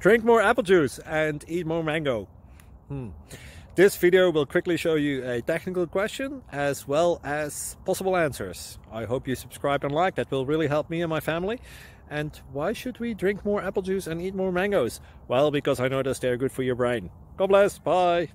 Drink more apple juice and eat more mango. This video will quickly show you a technical question as well as possible answers. I hope you subscribe and like, that will really help me and my family. And why should we drink more apple juice and eat more mangoes? Well, because I noticed they're good for your brain. God bless, bye!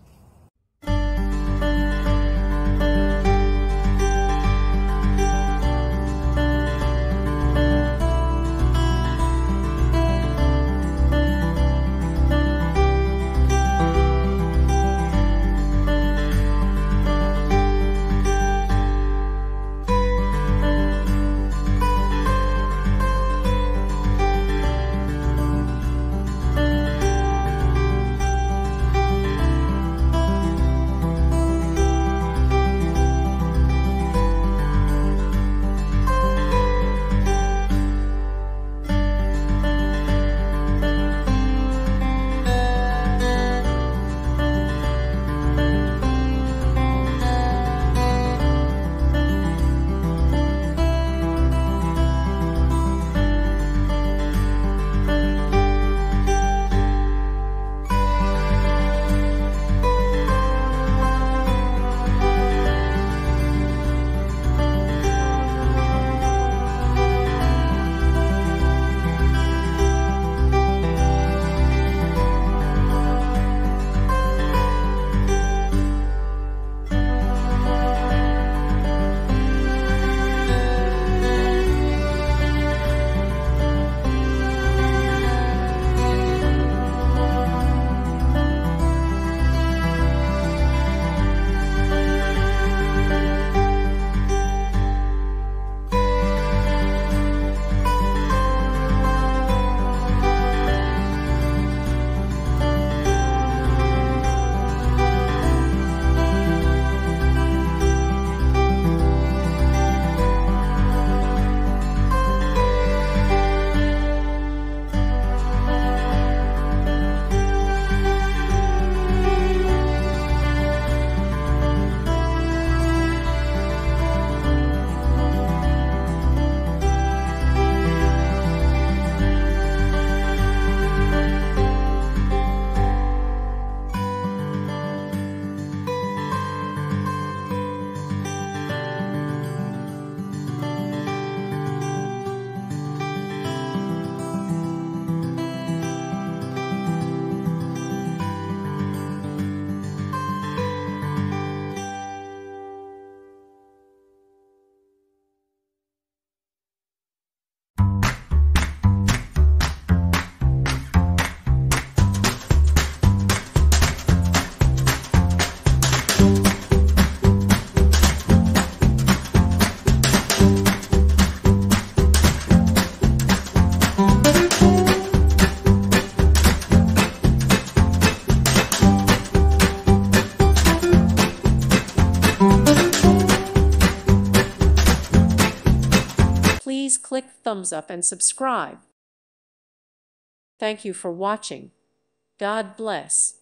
Please click thumbs up and subscribe. Thank you for watching. God bless.